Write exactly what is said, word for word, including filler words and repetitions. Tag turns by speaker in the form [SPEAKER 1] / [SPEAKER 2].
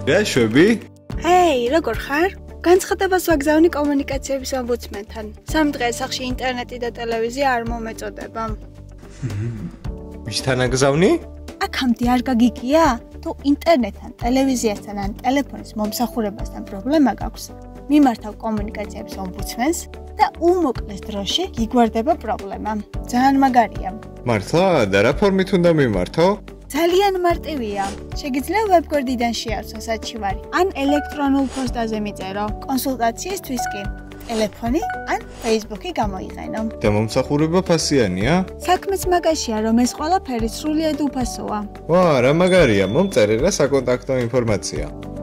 [SPEAKER 1] რა შვები?
[SPEAKER 2] ჰეი, როგორ ხარ? განცხადებას ვაგზავნი კომუნიკაციების ომბუდსმენთან. სამ დღეს სახში ინტერნეტი და ტელევიზია არ მომეწოდება.
[SPEAKER 1] ვისთან აგზავნი?
[SPEAKER 2] აქამდე არ გაგიგია? თუ ინტერნეტთან, ტელევიზიასთან ან ტელეფონის მომსახურებასთან პრობლემა გაქვს, მიმართავ კომუნიკაციების ომბუდსმენს და უმოკლეს დროში გიგვარდება პრობლემა. ძალიან მაგარია.
[SPEAKER 1] მართლა? და რა ფორმით უნდა მიმართო?
[SPEAKER 2] ძალიან მარტივია. შეგიძლია ვებგვერდიდან შეავსო საჩივარი, ან ელექტრონულ პოსტაზე მიწერო. კონსულტაციისთვის კი ტელეფონი ან Facebook-ი გამოიყენო.
[SPEAKER 1] და მომსახურება ფასიანია?
[SPEAKER 2] საქმეც მაგაშია, რომ ეს ყველაფერი სრულიად უფასოა.
[SPEAKER 1] ვა, რა მაგარია, მომწერე რა საკონტაქტო ინფორმაცია.